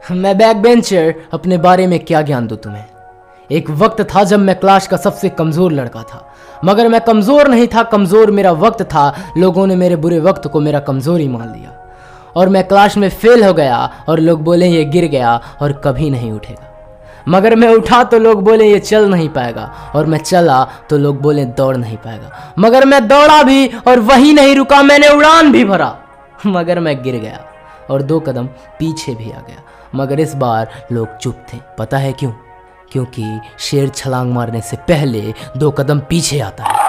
मैं back bencher अपने बारे में क्या ज्ञान दूं तुम्हें। एक वक्त था जब मैं क्लास का सबसे कमज़ोर लड़का था, मगर मैं कमज़ोर नहीं था, कमज़ोर मेरा वक्त था। लोगों ने मेरे बुरे वक्त को मेरा कमज़ोरी मान लिया और मैं क्लास में फेल हो गया और लोग बोले ये गिर गया और कभी नहीं उठेगा। मगर मैं उठा तो लोग बोले ये चल नहीं पाएगा, और मैं चला तो लोग बोले दौड़ नहीं पाएगा। मगर मैं दौड़ा भी और वहीं नहीं रुका, मैंने उड़ान भी भरा। मगर मैं गिर गया और 2 कदम पीछे भी आ गया, मगर इस बार लोग चुप थे। पता है क्यों? क्योंकि शेर छलांग मारने से पहले 2 कदम पीछे आता है।